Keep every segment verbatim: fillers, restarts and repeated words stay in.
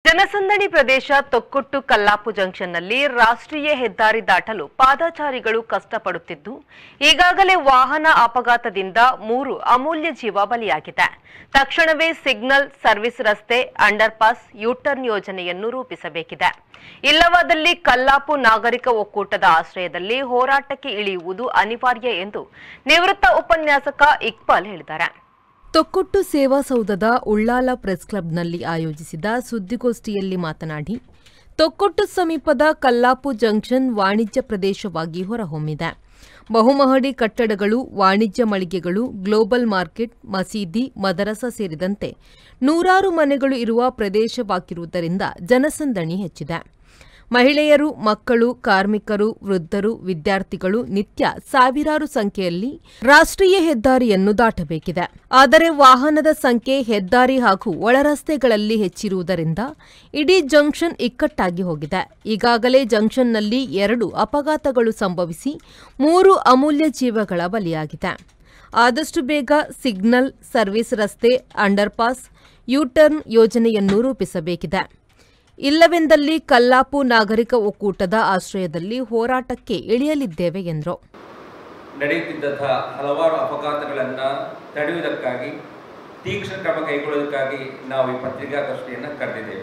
ಜನಸಂದಣಿ ಪ್ರದೇಶ ತೊಕ್ಕೊಟ್ಟು ಕಲ್ಲಾಪು ಜಂಕ್ಷನ್ನಲ್ಲಿ ರಾಷ್ಟ್ರೀಯ ಹೆದ್ದಾರಿ ದಾಟಲು ಪಾದಚಾರಿಗಳು ಕಷ್ಟಪಡುತ್ತಿದ್ದು ಈಗಾಗಲೇ ವಾಹನ ಅಪಘಾತದಿಂದ ಮೂರು ಅಮೂಲ್ಯ ಜೀವ ಬಲಿಯಾಗಿದೆ. ತಕ್ಷಣವೇ ಸಿಗ್ನಲ್, ಸರ್ವಿಸ್ ರಸ್ತೆ, ಅಂಡರ್ಪಾಸ್, ಯೂಟರ್ನ್ ಯೋಜನೆಯನ್ನು ರೂಪಿಸಬೇಕಿದೆ. ಇಲ್ಲವಾದಲ್ಲಿ ಕಲ್ಲಾಪು ನಾಗರಿಕ ಒಕ್ಕೂಟದ ಆಶ್ರಯದಲ್ಲಿ ಹೋರಾಟಕ್ಕೆ ಇಳಿಯುವುದು ಅನಿವಾರ್ಯ ಎಂದು ನಿವೃತ್ತ ಉಪನ್ಯಾಸಕ ಇಕ್ಬಾಲ್ ಹೇಳಿದ್ದಾರೆ. ತೊಕ್ಕೊಟ್ಟು ಸೇವಾಸೌಧದ ಉಳ್ಳಾಲ ಪ್ರೆಸ್ ಕ್ಲಬ್ನಲ್ಲಿ ಆಯೋಜಿಸಿದ ಸುದ್ದಿಗೋಷ್ಠಿಯಲ್ಲಿ ಮಾತನಾಡಿ, ತೊಕ್ಕೊಟ್ಟು ಸಮೀಪದ ಕಲ್ಲಾಪು ಜಂಕ್ಷನ್ ವಾಣಿಜ್ಯ ಪ್ರದೇಶವಾಗಿ ಹೊರಹೊಮ್ಮಿದೆ. ಬಹುಮಹಡಿ ಕಟ್ಟಡಗಳು, ವಾಣಿಜ್ಯ ಮಳಿಗೆಗಳು, ಗ್ಲೋಬಲ್ ಮಾರ್ಕೆಟ್, ಮಸೀದಿ, ಮದರಸ ಸೇರಿದಂತೆ ನೂರಾರು ಮನೆಗಳು ಇರುವ ಪ್ರದೇಶವಾಗಿರುವುದರಿಂದ ಜನಸಂದಣಿ ಹೆಚ್ಚಿದೆ. ಮಹಿಳೆಯರು, ಮಕ್ಕಳು, ಕಾರ್ಮಿಕರು, ವೃದ್ಧರು, ವಿದ್ಯಾರ್ಥಿಗಳು ನಿತ್ಯ ಸಾವಿರಾರು ಸಂಖ್ಯೆಯಲ್ಲಿ ರಾಷ್ಟ್ರೀಯ ಹೆದ್ದಾರಿಯನ್ನು ದಾಟಬೇಕಿದೆ. ಆದರೆ ವಾಹನದ ಸಂಖ್ಯೆ ಹೆದ್ದಾರಿ ಹಾಗೂ ಒಳರಸ್ತೆಗಳಲ್ಲಿ ಹೆಚ್ಚಿರುವುದರಿಂದ ಇಡೀ ಜಂಕ್ಷನ್ ಇಕ್ಕಟ್ಟಾಗಿ ಹೋಗಿದೆ. ಈಗಾಗಲೇ ಜಂಕ್ಷನ್ನಲ್ಲಿ ಎರಡು ಅಪಘಾತಗಳು ಸಂಭವಿಸಿ ಮೂರು ಅಮೂಲ್ಯ ಜೀವಗಳ ಬಲಿಯಾಗಿದೆ. ಆದಷ್ಟು ಬೇಗ ಸಿಗ್ನಲ್, ಸರ್ವಿಸ್ ರಸ್ತೆ, ಅಂಡರ್ಪಾಸ್, ಯೂಟರ್ನ್ ಯೋಜನೆಯನ್ನು ರೂಪಿಸಬೇಕಿದೆ. ಇಲ್ಲವೆಂದಲ್ಲಿ ಕಲ್ಲಾಪು ನಾಗರಿಕ ಒಕ್ಕೂಟದ ಆಶ್ರಯದಲ್ಲಿ ಹೋರಾಟಕ್ಕೆ ಇಳಿಯಲಿದ್ದೇವೆ ಎಂದರು. ನಡೆಯುತ್ತಿದ್ದಂತಹ ಹಲವಾರು ಅಪಘಾತಗಳನ್ನು ತಡೆಯುವುದಕ್ಕಾಗಿ ತೀಕ್ಷ್ಣ ಕ್ರಮ ಕೈಗೊಳ್ಳುವುದಕ್ಕಾಗಿ ನಾವು ಈ ಪತ್ರಿಕಾಗೋಷ್ಠಿಯನ್ನು ಕರೆದಿದ್ದೇವೆ.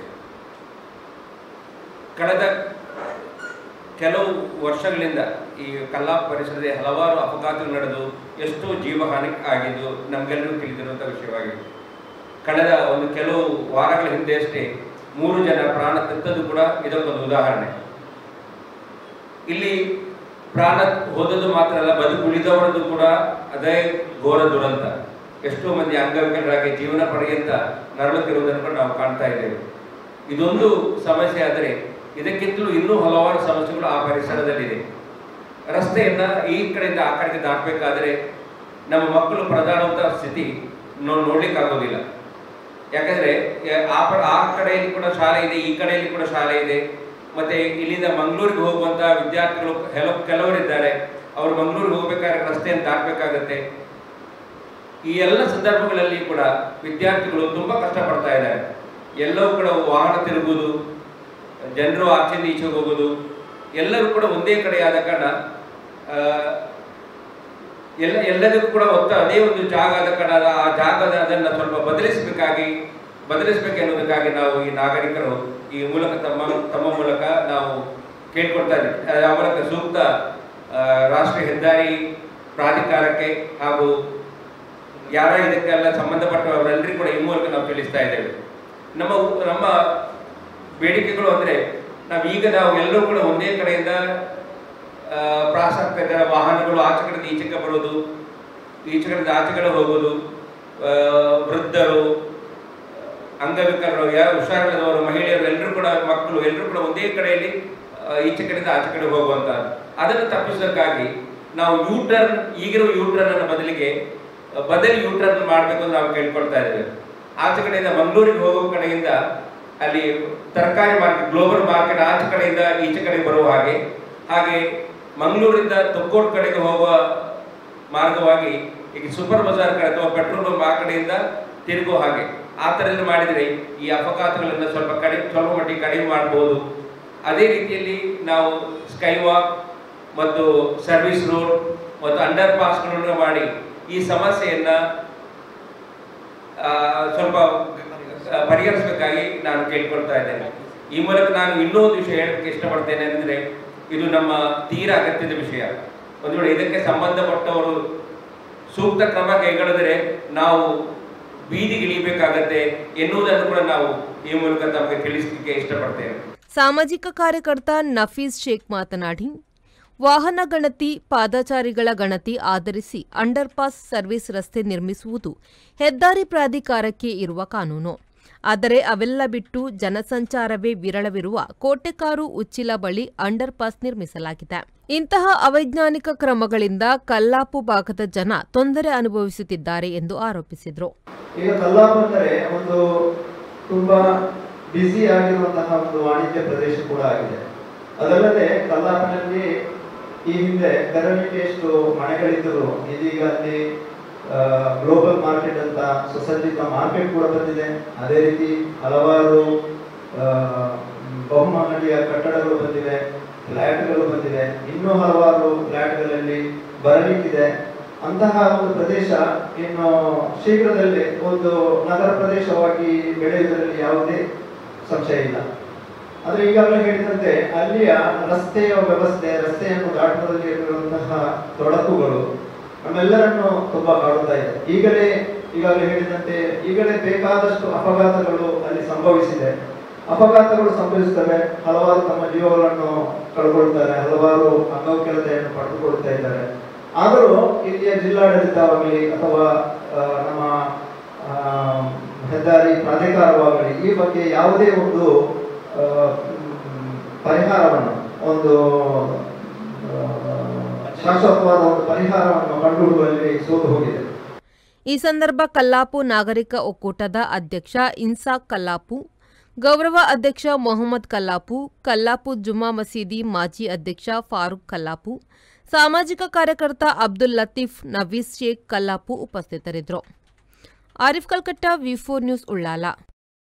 ಕಳೆದ ಕೆಲವು ವರ್ಷಗಳಿಂದ ಈ ಕಲ್ಲಾಪು ಪರಿಸರದಲ್ಲಿ ಹಲವಾರು ಅಪಘಾತಗಳು ನಡೆದು ಎಷ್ಟೋ ಜೀವಹಾನಿ ಆಗಿದ್ದು ನಮಗೆಲ್ಲರಿಗೂ ತಿಳಿದಿರುವಂಥ ವಿಷಯವಾಗಿದೆ. ಕಳೆದ ಒಂದು ಕೆಲವು ವಾರಗಳ ಹಿಂದೆ ಅಷ್ಟೇ ಮೂರು ಜನ ಪ್ರಾಣ ತೆತ್ತದ್ದು ಕೂಡ ಇದಕ್ಕೊಂದು ಉದಾಹರಣೆ. ಇಲ್ಲಿ ಪ್ರಾಣ ಹೋದದ್ದು ಮಾತ್ರ ಅಲ್ಲ, ಬದುಕುಳಿದವರದ್ದು ಕೂಡ ಅದೇ ಘೋರ ದುರಂತ. ಎಷ್ಟೋ ಮಂದಿ ಅಂಗವಿಕಲರಾಗಿ ಜೀವನ ಪರ್ಯಂತ ನರಳುತ್ತಿರುವುದನ್ನು ಕೂಡ ನಾವು ಕಾಣ್ತಾ ಇದ್ದೇವೆ. ಇದೊಂದು ಸಮಸ್ಯೆ ಆದರೆ ಇದಕ್ಕಿಂತಲೂ ಇನ್ನೂ ಹಲವಾರು ಸಮಸ್ಯೆಗಳು ಆ ಪರಿಸರದಲ್ಲಿದೆ. ರಸ್ತೆಯನ್ನು ಈ ಕಡೆಯಿಂದ ಆ ಕಡೆಗೆ ದಾಟಬೇಕಾದರೆ ನಮ್ಮ ಮಕ್ಕಳು ಪ್ರಧಾನವಂತ ಸ್ಥಿತಿ ನಾವು ನೋಡ್ಲಿಕ್ಕಾಗೋದಿಲ್ಲ. ಯಾಕಂದರೆ ಆ ಆ ಕಡೆಯಲ್ಲಿ ಕೂಡ ಶಾಲೆ ಇದೆ, ಈ ಕಡೆಯಲ್ಲಿ ಕೂಡ ಶಾಲೆ ಇದೆ. ಮತ್ತು ಇಲ್ಲಿಂದ ಮಂಗಳೂರಿಗೆ ಹೋಗುವಂಥ ವಿದ್ಯಾರ್ಥಿಗಳು ಕೆಲವು ಕೆಲವರಿದ್ದಾರೆ. ಅವರು ಮಂಗಳೂರಿಗೆ ಹೋಗಬೇಕಾದ್ರೆ ರಸ್ತೆಯನ್ನು ದಾಟಬೇಕಾಗತ್ತೆ. ಈ ಎಲ್ಲ ಸಂದರ್ಭಗಳಲ್ಲಿ ಕೂಡ ವಿದ್ಯಾರ್ಥಿಗಳು ತುಂಬ ಕಷ್ಟಪಡ್ತಾ ಇದ್ದಾರೆ. ಎಲ್ಲವೂ ಕೂಡ ವಾಹನ ತಿರುಗುವುದು, ಜನರು ಆಚೆಯಿಂದ ಈಚೆಗೆ ಹೋಗೋದು, ಎಲ್ಲರೂ ಕೂಡ ಒಂದೇ ಕಡೆ ಆದ ಕಾರಣ ಎಲ್ಲ ಎಲ್ಲದಕ್ಕೂ ಕೂಡ ಒತ್ತ ಅದೇ ಒಂದು ಜಾಗ ಆದ ಕಾರಣ ಆ ಜಾಗದ ಅದನ್ನು ಸ್ವಲ್ಪ ಬದಲಿಸಬೇಕಾಗಿ ಬದಲಿಸಬೇಕೆನ್ನುವುದಕ್ಕಾಗಿ ನಾವು ಈ ನಾಗರಿಕರು ಈ ಮೂಲಕ ತಮ್ಮ ತಮ್ಮ ಮೂಲಕ ನಾವು ಕೇಳ್ಕೊಳ್ತಾ ಇದ್ದೀವಿ. ಆ ಮೂಲಕ ಸೂಕ್ತ ರಾಷ್ಟ್ರೀಯ ಹೆದ್ದಾರಿ ಪ್ರಾಧಿಕಾರಕ್ಕೆ ಹಾಗೂ ಯಾರ ಇದಕ್ಕೆಲ್ಲ ಸಂಬಂಧಪಟ್ಟವರೆಲ್ಲರಿಗೂ ಕೂಡ ಈ ಮೂಲಕ ನಾವು ತಿಳಿಸ್ತಾ ಇದ್ದೇವೆ. ನಮ್ಮ ನಮ್ಮ ಬೇಡಿಕೆಗಳು ಅಂದರೆ ನಾವು ಈಗ ನಾವು ಎಲ್ಲರೂ ಕೂಡ ಒಂದೇ ಕಡೆಯಿಂದ ಪ್ರಾಸಕ್ತ ವಾಹನಗಳು ಆಚೆ ಕಡೆಯಿಂದ ಈಚೆಗೆ ಬರೋದು, ಈಚೆ ಕಡೆಯಿಂದ ಆಚೆ ಕಡೆ ಹೋಗೋದು, ವೃದ್ಧರು, ಅಂಗವಿಕಲರು, ಯಾರು ಹುಷಾರಿಲ್ಲದವರು, ಮಹಿಳೆಯರು, ಎಲ್ಲರೂ ಕೂಡ ಮಕ್ಕಳು ಎಲ್ಲರೂ ಕೂಡ ಒಂದೇ ಕಡೆಯಲ್ಲಿ ಈಚೆ ಕಡೆಯಿಂದ ಆಚೆ ಕಡೆ ಹೋಗುವಂಥದ್ದು. ಅದನ್ನು ತಪ್ಪಿಸೋದಕ್ಕಾಗಿ ನಾವು ಯೂಟರ್ನ್ ಈಗಿರುವ ಯೂಟರ್ನ್ ಅನ್ನ ಬದಲಿಗೆ ಬದಲಿ ಯೂಟರ್ನ್ ಮಾಡಬೇಕು ಅಂತ ನಾವು ಕೇಳ್ಕೊಳ್ತಾ ಇದ್ದೇವೆ. ಆಚೆ ಕಡೆಯಿಂದ ಮಂಗಳೂರಿಗೆ ಹೋಗೋ ಕಡೆಯಿಂದ ಅಲ್ಲಿ ತರಕಾರಿ ಮಾರ್ಕೆಟ್, ಗ್ಲೋಬಲ್ ಮಾರ್ಕೆಟ್ ಆಚೆ ಕಡೆಯಿಂದ ಈಚೆ ಕಡೆ ಬರುವ ಹಾಗೆ, ಹಾಗೆ ಮಂಗಳೂರಿಂದ ತೊಕ್ಕೋಟ್ ಕಡೆಗೆ ಹೋಗುವ ಮಾರ್ಗವಾಗಿ ಈಗ ಸೂಪರ್ ಬಜಾರ್ ಕಡೆ ಅಥವಾ ಪೆಟ್ರೋಲ್ ಪಂಪ್ ಆ ಕಡೆಯಿಂದ ತಿರುಗುವ ಹಾಗೆ ಆ ಥರ ಎಲ್ಲ ಮಾಡಿದರೆ ಈ ಅಪಘಾತಗಳನ್ನು ಸ್ವಲ್ಪ ಕಡಿಮೆ ಸ್ವಲ್ಪ ಮಟ್ಟಿಗೆ ಕಡಿಮೆ ಮಾಡ್ಬೋದು. ಅದೇ ರೀತಿಯಲ್ಲಿ ನಾವು ಸ್ಕೈ ವಾಕ್ ಮತ್ತು ಸರ್ವಿಸ್ ರೋಡ್ ಮತ್ತು ಅಂಡರ್ ಪಾಸ್ಗಳನ್ನು ಮಾಡಿ ಈ ಸಮಸ್ಯೆಯನ್ನು ಸ್ವಲ್ಪ ಪರಿಹರಿಸಬೇಕಾಗಿ ನಾನು ಕೇಳ್ಕೊಳ್ತಾ ಇದ್ದೇನೆ. ಈ ಮೂಲಕ ನಾನು ಇನ್ನೂ ಒಂದು ವಿಷಯ ಹೇಳೋಕ್ಕೆ ಇಷ್ಟಪಡ್ತೇನೆ ಅಂದರೆ, ಇದು ನಮ್ಮ ತೀರಾ ಅಗತ್ಯದ ವಿಷಯ. ಒಂದು ವೇಳೆ ಇದಕ್ಕೆ ಸಂಬಂಧಪಟ್ಟವರು ಸೂಕ್ತ ಕ್ರಮ ಕೈಗೊಳ್ಳಿದರೆ ನಾವು ಬೀದಿಗಿಳಿಯಬೇಕಾಗತ್ತೆ ಎನ್ನುವುದನ್ನು ಕೂಡ ನಾವು ಈ ಮೂಲಕ ತಮಗೆ ತಿಳಿಸಲಿಕ್ಕೆ ಇಷ್ಟಪಡ್ತೇವೆ. ಸಾಮಾಜಿಕ ಕಾರ್ಯಕರ್ತ ನಫೀಸ್ ಶೇಖ್ ಮಾತನಾಡಿ, ವಾಹನ ಗಣತಿ, ಪಾದಚಾರಿಗಳ ಗಣತಿ ಆಧರಿಸಿ ಅಂಡರ್ಪಾಸ್, ಸರ್ವಿಸ್ ರಸ್ತೆ ನಿರ್ಮಿಸುವುದು ಹೆದ್ದಾರಿ ಪ್ರಾಧಿಕಾರಕ್ಕೆ ಇರುವ ಕಾನೂನು. ಆದರೆ ಅವೆಲ್ಲ ಬಿಟ್ಟು ಜನಸಂಚಾರವೇ ವಿರಳವಿರುವ ಕೋಟೆಕಾರು ಉಚ್ಚಿಲ ಬಳಿ ಅಂಡರ್ಪಾಸ್ ನಿರ್ಮಿಸಲಾಗಿದೆ. ಇಂತಹ ಅವೈಜ್ಞಾನಿಕ ಕ್ರಮಗಳಿಂದ ಕಲ್ಲಾಪು ಭಾಗದ ಜನ ತೊಂದರೆ ಅನುಭವಿಸುತ್ತಿದ್ದಾರೆ ಎಂದು ಆರೋಪಿಸಿದರು. ಈಗ ಕಲ್ಲಾಪು ಅಂದರೆ ಒಂದು ತುಂಬಾ ಬ್ಯುಸಿ ಆಗಿರುವಂತಹ ಒಂದು ವಾಣಿಜ್ಯ ಪ್ರದೇಶ ಕೂಡ ಆಗಿದೆ. ಅದಲ್ಲದೆ ಕಲ್ಲಾಪಿನಲ್ಲಿ ಈ ಹಿಂದೆ ಕರಣಿಕೆಯಷ್ಟು ಮನೆಗಳಿದ್ದರೂ ಇದೀಗ ಅಲ್ಲಿ ಗ್ಲೋಬಲ್ ಮಾರ್ಕೆಟ್ ಅಂತ ಸುಸಜ್ಜಿತ ಮಾರ್ಕೆಟ್ ಕೂಡ ಬಂದಿದೆ. ಅದೇ ರೀತಿ ಹಲವಾರು ಫ್ಲ್ಯಾಟ್ಗಳು ಬಂದಿವೆ, ಇನ್ನೂ ಹಲವಾರು ಫ್ಲ್ಯಾಟ್ಗಳಲ್ಲಿ ಬರಲಿಕ್ಕಿದೆ. ಅಂತಹ ಒಂದು ಪ್ರದೇಶ ಇನ್ನು ಶೀಘ್ರದಲ್ಲೇ ಒಂದು ನಗರ ಪ್ರದೇಶವಾಗಿ ಬೆಳೆಯುವುದರಲ್ಲಿ ಯಾವುದೇ ಸಂಶಯ ಇಲ್ಲ. ಆದರೆ ಈಗಾಗಲೇ ಹೇಳಿದಂತೆ ಅಲ್ಲಿಯ ರಸ್ತೆಯ ವ್ಯವಸ್ಥೆ, ರಸ್ತೆಯನ್ನು ದಾಟುವುದರಲ್ಲಿ ಇರುವಂತಹ ತೊಡಕುಗಳು ನಮ್ಮೆಲ್ಲರನ್ನು ತುಂಬಾ ಕಾಡುತ್ತಾ ಇದೆ. ಈಗಲೇ ಈಗಾಗಲೇ ಹೇಳಿದಂತೆ ಈಗಲೇ ಬೇಕಾದಷ್ಟು ಅಪಘಾತಗಳು ಅಲ್ಲಿ ಸಂಭವಿಸಿದೆ. ಅಪಘಾತಗಳು ಸಂಭವಿಸುತ್ತವೆ, ಹಲವಾರು ತಮ್ಮ ಜೀವಗಳನ್ನು ಕಳ್ಕೊಳ್ತಾರೆ, ಹಲವಾರು ಅಂಗವಿಕಲತೆಯನ್ನು ಪಡೆದುಕೊಳ್ತಾ ಇದ್ದಾರೆ. ಆದರೂ ಇಲ್ಲಿಯ ಜಿಲ್ಲಾಡಳಿತವಾಗಲಿ ಅಥವಾ ನಮ್ಮ ಹೆದ್ದಾರಿ ಪ್ರಾಧಿಕಾರವಾಗಲಿ ಈ ಬಗ್ಗೆ ಯಾವುದೇ ಒಂದು ಪರಿಹಾರವನ್ನು, ಒಂದು ಶಾಶ್ವತವಾದ ಒಂದು ಪರಿಹಾರವನ್ನು ಕಂಡುಹಿಡಿಯುವಲ್ಲಿ ಸೋತು ಹೋಗಿದೆ. ಈ ಸಂದರ್ಭ ಕಲ್ಲಾಪು ನಾಗರಿಕ ಒಕ್ಕೂಟದ ಅಧ್ಯಕ್ಷ ಇನ್ಸಾಕ್ ಕಲ್ಲಾಪು, ಗೌರವ ಅಧ್ಯಕ್ಷ ಮೊಹಮ್ಮದ್ ಕಲ್ಲಾಪು, ಕಲ್ಲಾಪು ಜುಮ್ಮಾ ಮಸೀದಿ ಮಾಜಿ ಅಧ್ಯಕ್ಷ ಫಾರೂಕ್ ಕಲ್ಲಾಪು, ಸಾಮಾಜಿಕ ಕಾರ್ಯಕರ್ತ ಅಬ್ದುಲ್ ಲತೀಫ್, ನವೀಸ್ ಶೇಖ್ ಕಲ್ಲಾಪು ಉಪಸ್ಥಿತರಿದ್ದರು. Arif Kalkatta, V four news, Ullal.